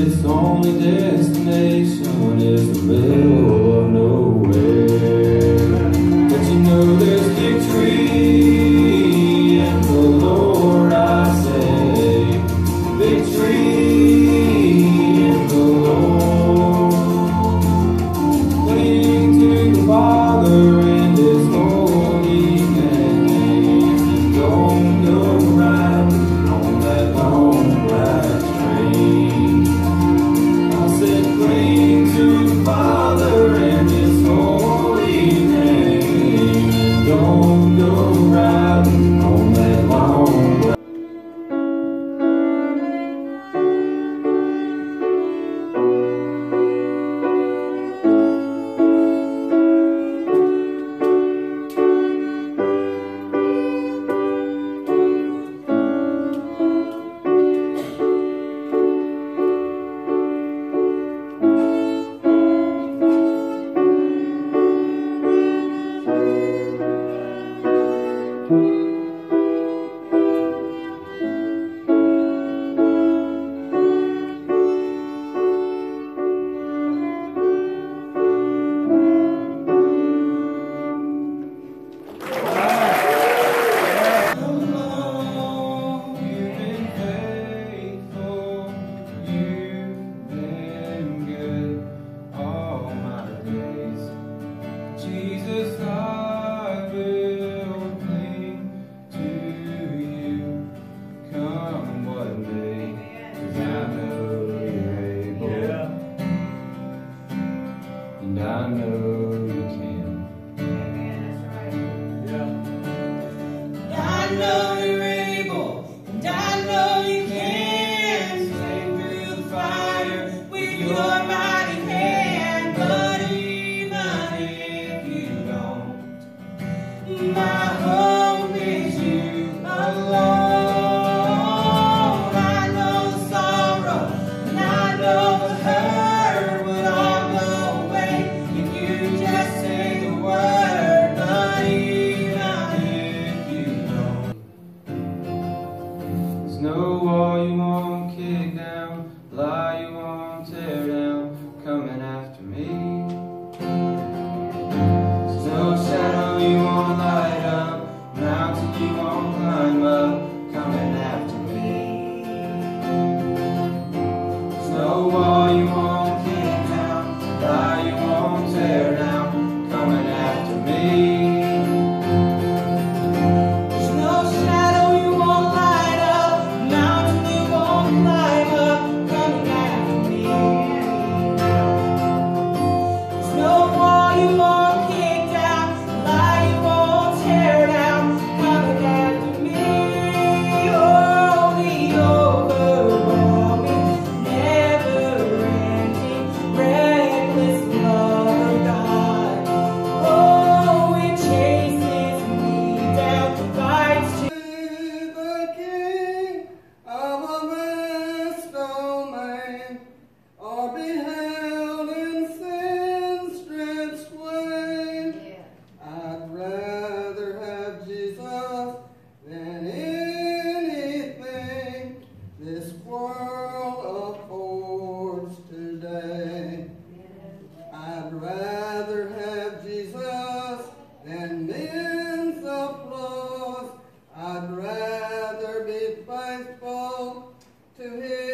its only destination is the middle of nowhere. But you know there's victory in the Lord, I say. Victory in the Lord. Cling to the Father and His holy name. Don't go riding on that long black train. I said cling to the Father and His holy name. Don't go riding on that long black train. Jesus, I will cling to you, come what may, 'cause I know you're able, and I know you can. I know you're able, and I know you can save through the fire with your mighty hand. But even if you don't, my hope is you alone. I know the sorrow, and I know the hurt will all go away if you just say the word. But even if you don't, There's no wall you won't kick down, lie you won't tear down, coming after me. There's no shadow you won't light up, mountain you won't climb up, coming after me. There's no wall you won't kick down, lie you won't tear down, coming after me. there's no shadow you won't light up, mountain you won't climb up, coming after me. There's no wall you won't kick down, lie you won't tear down, coming after me. Oh, the overwhelming, never-ending, reckless love of God. Oh, it chases me down, fights to The King of a vast domain, are beheld in sin's stretched flame. I'd rather have Jesus than anything this world affords today. I'd rather have Jesus than men's applause. I'd rather be faithful to His